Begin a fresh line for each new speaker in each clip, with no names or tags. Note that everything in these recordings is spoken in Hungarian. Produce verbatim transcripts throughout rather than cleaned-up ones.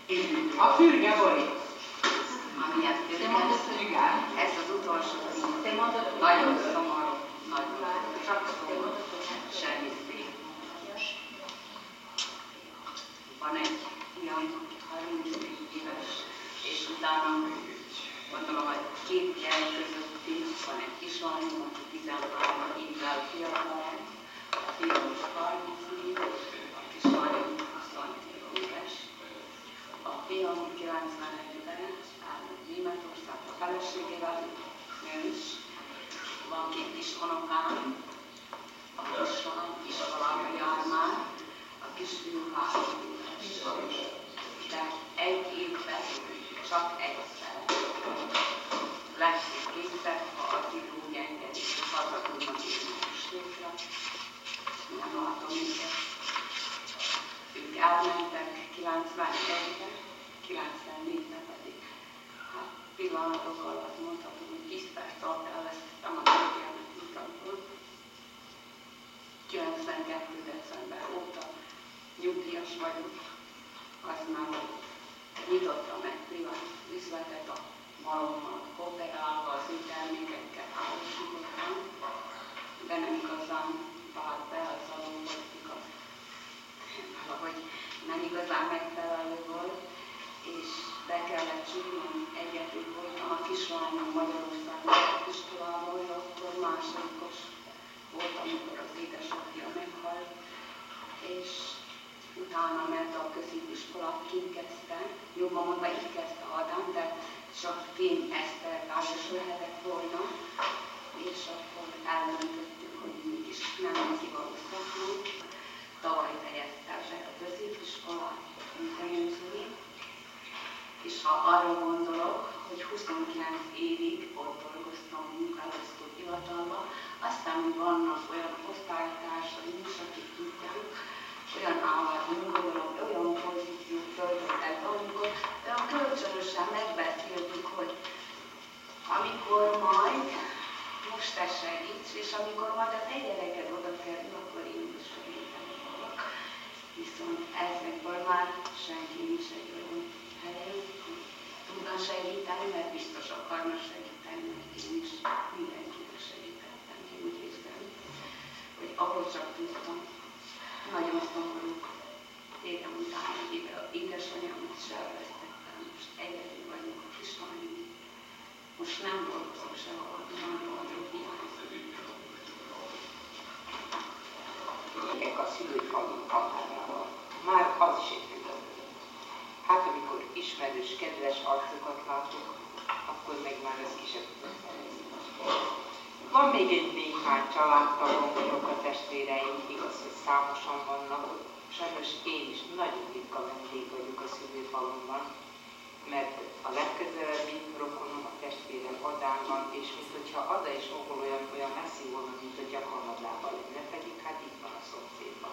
A fürge borít.
Amilyet
Te mondod, hogy igen.
ez az utolsó szín.
Te mondod, hogy
Nagyon
igen.
szomorú, nagyon. Csak szomorú. Semmi szép. Van egy fiam, harmincnégy éves, és utána gondolom, hogy két gyerek közötti van egy kislányom, aki tizenhárom évvel fiatalabb, a fiam harmincnégy, a kislányom huszonnégy éves. A fiam kilencvenegyben elment Németországba feleségével, nős, van két kis unokám, a kislány iskolába jár már, a kisfiú három éves, de egy évben csak egyszer lesz kétszer, ha addig úgy engedik, hogy haza tudnak írni a stékra. Nem látom őket. Ők elmentek kilencvenegyben, kilencvennégyben pedig. Hát pillanatok alatt mondhatom, hogy tíz perc alatt elvesztettem a tőkemet utamból. kilencvenkettő december óta nyugdíjas vagyok, az már nyitottam egy privát üzletet a malommal, kooperálva az ő termékekkel árusítottam, de nem igazán vált be az adópolitika. Valahogy nem igazán megfelelő volt, és be kellett csuknom egyet, úgy voltam a kislányom Magyarországon iskolában, hogy akkor másodikos volt, amikor az édesapja meghalt, és utána ment a középiskolát, kint kezdte, jobban mondva itt kezdte Ádám, de csak Fém Eszter társas lehetett volna, és akkor eldöntöttük, hogy mégis nem neki való szakmunk. Tavaly fejezte be a középiskolát, mint a Jönzői, és ha arra gondolok, hogy huszonkilenc évig ott dolgoztam munkaelosztó hivatalban, aztán még vannak olyan osztálytársaim is, akik tudják, olyan állat munkadolog, olyan pozíciót töltöttek, amikor olyan kölcsönösen megbeszéltük, hogy amikor majd most te segíts, és amikor majd a te gyereked oda kerül, akkor én is segíteni fogok. Viszont ezekből már senki nincs egy olyan helyen, hogy tudna segíteni, mert biztos akarna segíteni, mert én is mindenkinek segítettem, én úgy érzem, hogy ahol csak tudtam. Nagyon szomorú. Tégem után egy éve édesanyámat is elvesztettem, most egyedül vagyok a kislányom. Most nem dolgozom sehol, nagyon vagyok hiányzik.
Megyek a szülőfalunk határával. Már az is egy külön. Hát amikor ismerős, kedves arcokat látok, akkor meg már az is egy Van még egy néhány családtagom, a testvéreim, igaz, hogy számosan vannak, sajnos én is nagyon ritka vendég vagyok a szülőfalumban, mert a legközelebbi rokonom, a testvérem Adán van, és mint hogyha Ada és Ogol olyan, olyan messzi volna, mint hogy a Kanadában lenne, pedig hát itt van a szomszédban.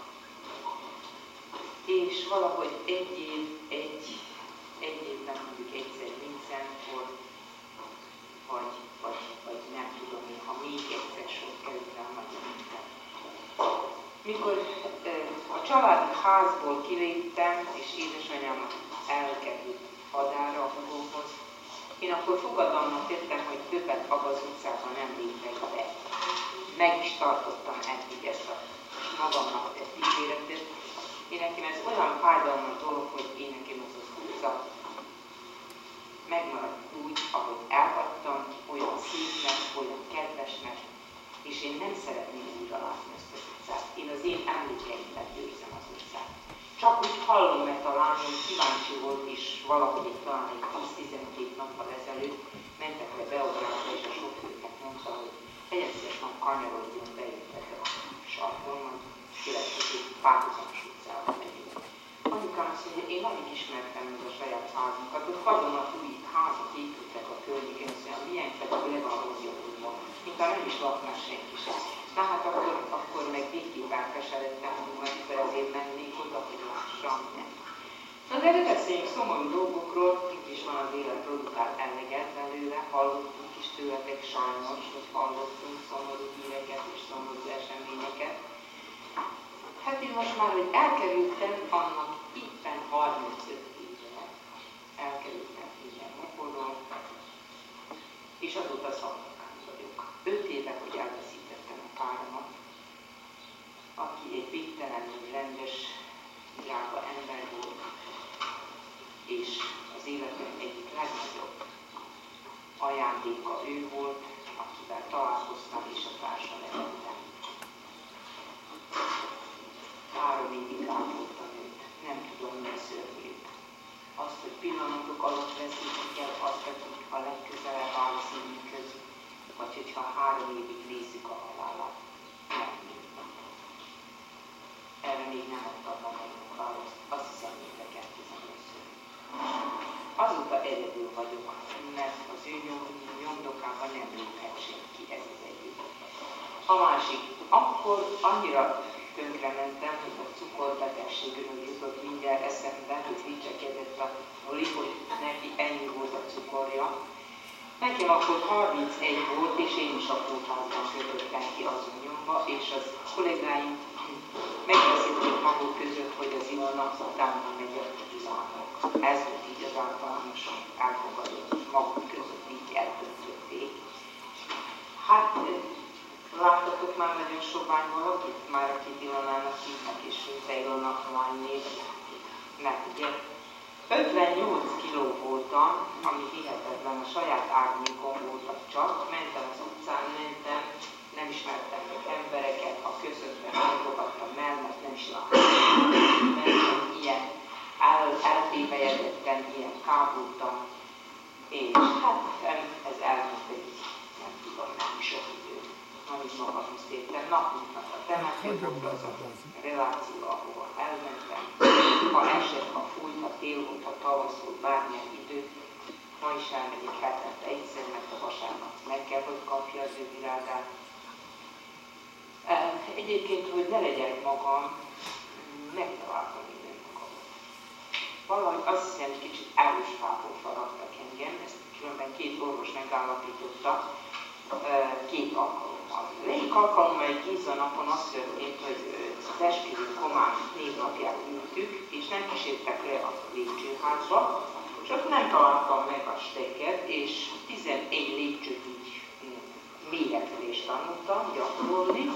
És valahogy egy év, egy, egy évben mondjuk egyszer Vincentkor, vagy, vagy, vagy nem tudom én, ha még egyszer sor kerül rá nagyon minden. Mikor a családi házból kiléptem, és édesanyámat elkerült Adára a hugóhoz, én akkor fogadalmat tettem, hogy többet abban az utcában nem lépek be. Meg is tartottam eddig ezt a magamnak tett ígéretet. Én nekem ez olyan fájdalmas dolog, hogy én nekem az az utca megmaradt úgy, ahogy elhagytam, olyan szépnek, olyan kedvesnek, és én nem szeretném újra látni ezt az utcát. Én az én emlékeimben őrzem az utcát. Csak úgy hallom, mert a lányom kíváncsi volt, és valahogy egy talán egy tíz-tizenkét nappal ezelőtt mentek le Beográdba, és a sofőrnek mondta, hogy legyen szíves, van kanyarodjon be, illetve a sarkon, majd következő párhuzamos utcába megyünk. Anyukám azt mondja, én alig ismertem meg a saját házunkat, ott vadonatúj házak épültek a környéken, azt mondja, milyen pedig le van rozjogódva, mintha nem is laknál senki sem. Na hát akkor, akkor meg végképp elkeseredtem, hogy majd ezért mennék oda, hogy lassan nem. Na de beszéljünk szomorú dolgokról, itt is van az élet produkál eleget belőle, hallottunk is tőletek sajnos, hogy hallottunk szomorú híreket és szomorú eseményeket. Hát én most már, hogy elkerültem annak éppen harmincöt éve, és az életem egyik legnagyobb ajándéka ő volt, akivel találkoztam és a társam lettem. Három évig ápoltam őt, nem tudom mi a szörnyűt. Azt, hogy pillanatok alatt veszítik el azt, akik a legközelebb áll a szívünkhöz, vagy hogyha három évig nézzük a halálát. Nem. Erre még nem adtam magamnak választ, azt hiszem érdekeltezem először. Azóta egyedül vagyok, mert az ő nyomdokában nem léphet senki, ez az egyik. A másik, akkor annyira tönkrementem, hogy a cukorbetegségről jutott mindjárt eszembe, hogy vicsekedett a Oli, hogy neki ennyi volt a cukorja. Nekem akkor harmincegy volt, és én is a kórházban kötöttem ki azon nyomba, és az kollégáim megbeszélték maguk között, hogy az Ilona utána megy a tudának. Ez volt így az általános elfogadott maguk között, így eldöntötték. Hát, láttatok már nagyon sovány valakit, már akit Ilonának hívnak, és mint Ilona lány név. Mert ugye ötvennyolc kiló voltam, ami hihetetlen, a saját árnyékom voltak csak, mentem az utcán, mentem, nem ismertem meg embereket, ha közöttben mondogattam el, mert nem is láttam. Mentem ilyen el, eltévejedetten, ilyen kábultam, és hát ez elment egy, nem tudom, nem sok idő, amit magamhoz téptem. Nap mint nap a temető volt az a reláció, ahova elmentem. Ha esett, ha fújt, ha tél volt, ha tavasz volt, bármilyen idő, ma is elmegyek hetente egyszer, mert a vasárnap meg kell, hogy kapja az ő virágát. Egyébként, hogy ne legyek magam, megtaláltam minden magamat. Valahogy azt hiszem, kicsit állusfából faragtak engem, ezt különben két orvos megállapította két alkalommal. Egyik alkalommal egy Giza napon az történt, hogy az esküvő komán névnapját ültük, és nem kísértek le a lépcsőházba, és ott nem találtam meg a steket, és tizenegy lépcsőt így méretülést tanultam, gyakorolni,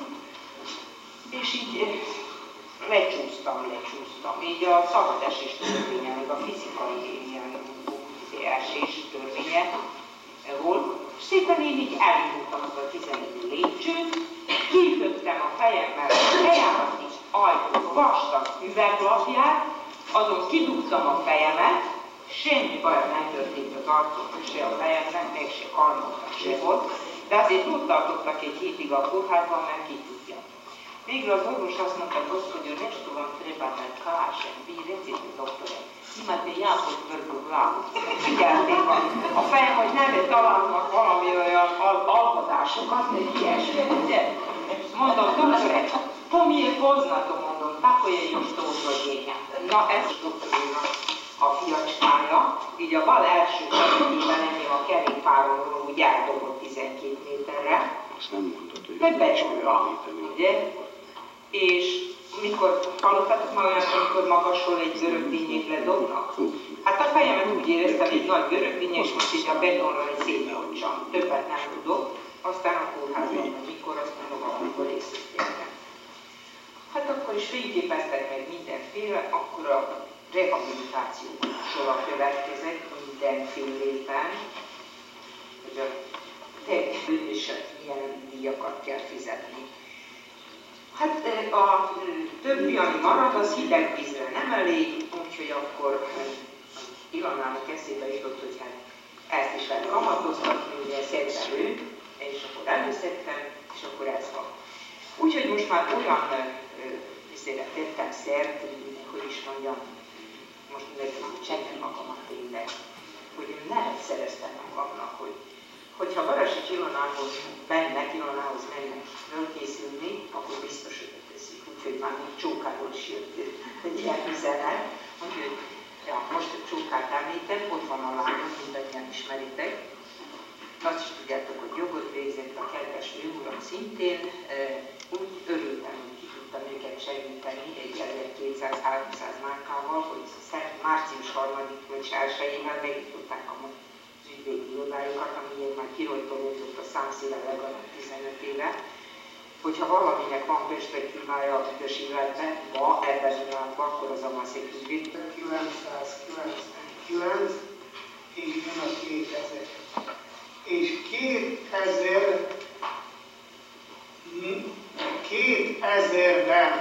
és így lecsúsztam, lecsúsztam. Így a szabad esés törvénye, meg a fizikai ilyen esés törvénye volt. Szépen én így elindultam az a tizenegy lépcsőt, kiütöttem a fejemmel a fejemet, és ajtó vastag üveglapját, azon kidugtam a fejemet, semmi baj nem történt az arcomnak, se a fejemnek, meg se karmoknak se volt, de azért ott tartottak egy hétig a kórházban, mert ki tudja. Végül az orvos azt mondta, hogy nešto vam treba da kažem, vi recite doktore, imate jako tvrdu glavu. Figyelték a, a fejem, hogy nem találnak valami olyan al alkotásokat, egy ilyesmi, ugye? Mondom, doktore, to mi je poznato, mondom, tako je još to utvrđenja. Na, ez doktorina a fiacskája, így a bal első segítében engem a kerékpáron úgy eldobott tizenkét méterre, megbecsúrva, ugye? És mikor hallottatok már olyan, amikor magasról egy görögdínyét ledobnak? Hát a fejemet úgy éreztem, egy nagy görögdíny, és most így a betonra egy szétnyolcsam. Többet nem tudok. Aztán a kórházban, mikor azt mondom, amikor részletjelnek. Hát akkor is fényképeztek meg mindenféle, akkor a rehabilitáció sora következett mindenféleképpen, hogy a teggelő és milyen díjakat kell fizetni. Hát a többi, ami marad, az hideg vízre nem elég, úgyhogy akkor Ilonának eszébe jutott, hogy hát ezt is lehet kamatoztatni, ugye szedtem őt, és akkor előszedtem, és akkor ez van. Úgyhogy most már olyan viszére tettem szert, hogy is mondjam, most mindenki csengen magamat tényleg, hogy nevet szereztem magamnak, hogy hogyha Barasics Ilonához mennek, Ilonához mennek fölkészülni, akkor biztos, hogy teszik. Úgyhogy már még Csókáról is jött egy ilyen üzenet. Úgyhogy ja, most a Csókát említem, ott van a lányom, mindannyian ismeritek. Azt is tudjátok, hogy jogot végzett a kedves főuram szintén. Úgy örültem, hogy ki tudtam őket segíteni egy ezerkétszáz-háromszáz márkával, hogy március harmadikán és elsejével megnyitották a ügyvédi irodájukat, amiért már kirojtolódott a számszéle legalább tizenöt éve. Hogyha valaminek van perspektívája a büdös életben, ma ebben az pillanatban, akkor az a maszék ügyvéd.
kilencszázkilencvenkilenc
kétezer, kétezerben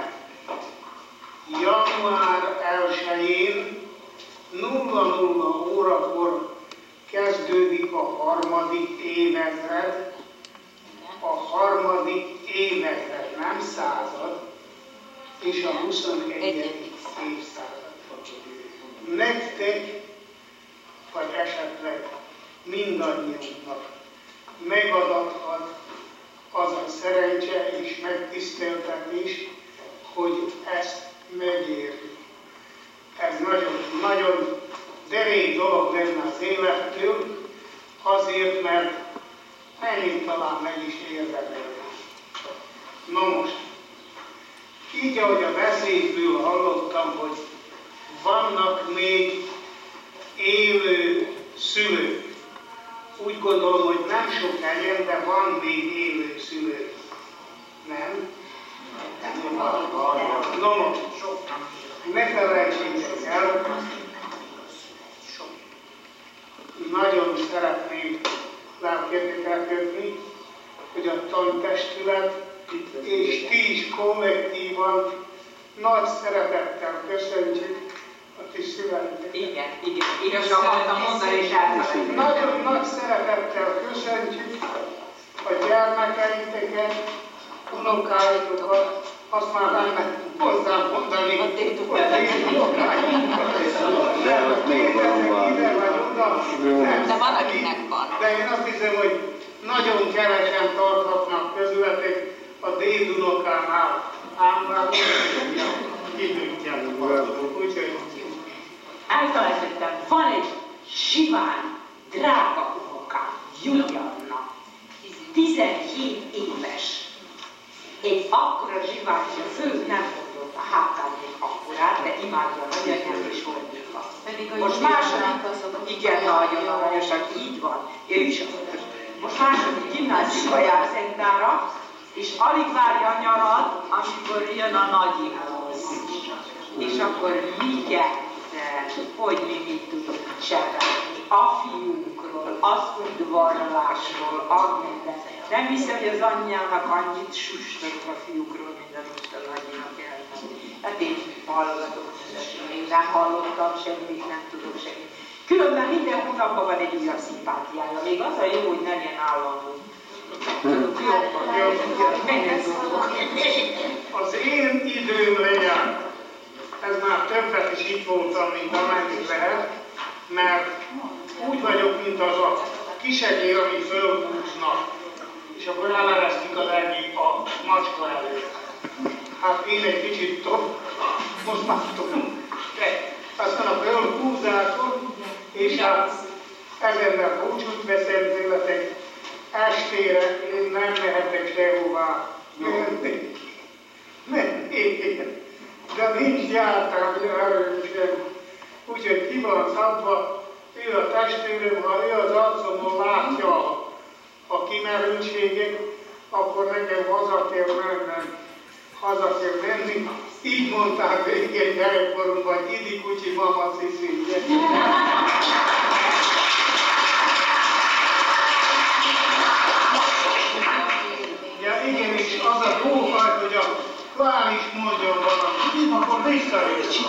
január elsején nulla nulla órakor kezdődik a harmadik évezred, a harmadik évezred, nem század, és a huszonegyedik évszázad. Nektek, vagy esetleg mindannyiunknak megadathat az a szerencse és megtiszteltetés, hogy ezt megérjük. Ez nagyon, nagyon derék dolog lenne az élettől, azért, mert ennyit talán meg is érdemelni. No most, így ahogy a beszédből hallottam, hogy vannak még élő szülők. Úgy gondolom, hogy nem sok helyen, de van még élő szülő. Nem? No most, ne felejtsétek el, nagyon szeretném lelketeket kötni, hogy a tantestület és ti is kollektívan nagy szeretettel köszöntjük a ti születeket.
Igen, igen, én is akartam mondani, és elfelejtettem.
Nagyon nagy szeretettel köszöntjük a gyermekeiteket, unokáitokat, azt már nem lehet hozzám mondani, hogy én unokáitokat.
De van, akinek van.
De én azt hiszem, hogy nagyon kevesen tarthatnak közületek a dédunokánál. Ám már időt úgyhogy
elfelejtettem, van egy sivány, drága unokám, Julianna, tizenhét éves. Egy akkora zsivány, hogy a fő nem mondott a hátán még akkorát, de imádja a nagyanyám és fordítva. Most második, igen, nagyon aranyosak, így van, ő is az. Most második gimnáziumba jár Szentdára, és alig várja a nyarat, amikor jön a nagyihoz. És akkor miket, hogy mi mit tudunk cserélni a fiúkról, az udvarlásról, a minden. Nem hiszem, hogy az anyjának annyit sustott a fiúkról, mint amit a nagyjának elmondani. Hát én hallgatok, én nem hallottam semmit, nem tudok semmit. Különben minden hónapban van egy újabb szimpátiája. Még az a jó, hogy ne legyen állandó.
Az én időm lejárt. Ez már többet is itt voltam, mint amennyit lehet, mert úgy vagyok, mint az a kisekér, ami fölhúznak, és akkor eleresztik az egyik a macska előtt. Hát én egy kicsit tovább, most már tudom. Aztán a fölhúzáson, és hát ezennel búcsút veszem tőletek, estére én nem mehetek sehová menni. Menni. De nincs jártám erősen. Úgyhogy ki van szabva, ő a testvérem, ha ő az arcomon látja a kimerültséget, akkor nekem haza kell mennem. Haza kell menni. Így mondták végén gyerekkoromban, hogy idi kucsi, mama sziszi. Ja, igenis, az a jófajt, hogy a Klár is mondjon valamit, akkor visszajössz.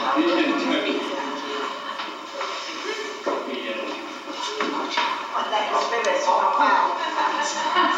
Azt beveszünk a pár.